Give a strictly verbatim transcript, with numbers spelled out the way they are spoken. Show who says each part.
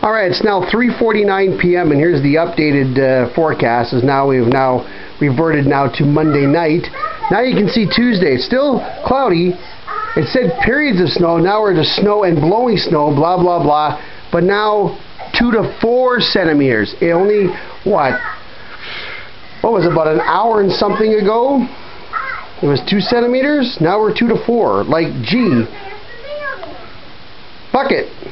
Speaker 1: Alright, it's now three forty-nine p m and here's the updated uh, forecast. As now we've now reverted now to Monday night. Now you can see Tuesday. It's still cloudy. It said periods of snow. Now we're to snow and blowing snow, blah blah blah. But now two to four centimeters. It only what? What was it, about an hour and something ago? It was two centimeters. Now we're two to four. Like, gee, bucket.